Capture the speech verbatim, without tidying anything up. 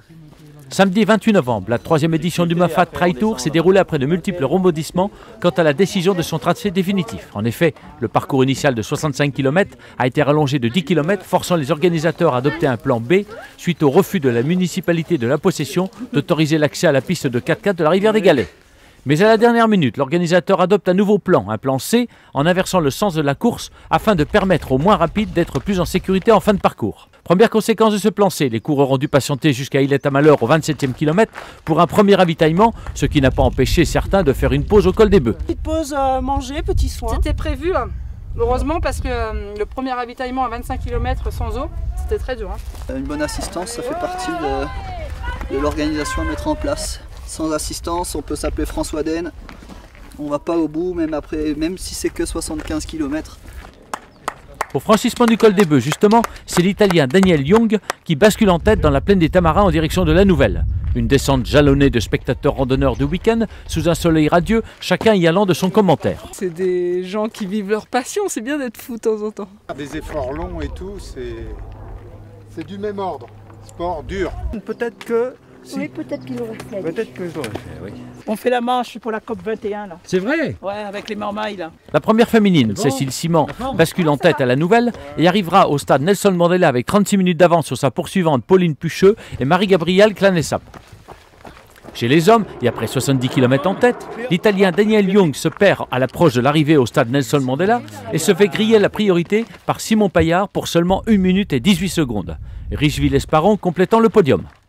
Samedi vingt-huit novembre, la troisième édition du Mafate Trail Tour s'est déroulée après de multiples rebondissements quant à la décision de son tracé définitif. En effet, le parcours initial de soixante-cinq kilomètres a été rallongé de dix kilomètres, forçant les organisateurs à adopter un plan B suite au refus de la municipalité de la Possession d'autoriser l'accès à la piste de quatre-quatre de la rivière des Galets. Mais à la dernière minute, l'organisateur adopte un nouveau plan, un plan C, en inversant le sens de la course afin de permettre aux moins rapides d'être plus en sécurité en fin de parcours. Première conséquence de ce plan C, les coureurs ont dû patienter jusqu'à Illet-à-Malheur au vingt-septième kilomètre pour un premier ravitaillement, ce qui n'a pas empêché certains de faire une pause au col des Bœufs. Petite pause euh, manger, petit soin. C'était prévu, hein. Heureusement, parce que euh, le premier ravitaillement à vingt-cinq kilomètres sans eau, c'était très dur. Hein. Une bonne assistance, ça fait partie de, de l'organisation à mettre en place. Sans assistance, on peut s'appeler François Den. On va pas au bout, même, après, même si c'est que soixante-quinze kilomètres. Au franchissement du col des Bœufs, justement, c'est l'Italien Daniel Young qui bascule en tête dans la plaine des Tamarins en direction de la Nouvelle. Une descente jalonnée de spectateurs randonneurs du week-end, sous un soleil radieux, chacun y allant de son commentaire. C'est des gens qui vivent leur passion, c'est bien d'être fou de temps en temps. Des efforts longs et tout, c'est du même ordre. Sport dur. Peut-être que... Si. Oui, peut-être qu'il l'aurait fait. Peut-être que je l'aurais fait, oui. On fait la marche pour la COP vingt et un, là. C'est vrai? Ouais, avec les marmailles, là. La première féminine, Cécile Simon, bascule en tête à la Nouvelle et arrivera au stade Nelson Mandela avec trente-six minutes d'avance sur sa poursuivante Pauline Pucheux et Marie-Gabrielle Clanessap. Chez les hommes, et après soixante-dix kilomètres en tête, l'Italien Daniel Young se perd à l'approche de l'arrivée au stade Nelson Mandela et se fait griller la priorité par Simon Paillard pour seulement une minute et dix-huit secondes. Richeville-Esparon complétant le podium.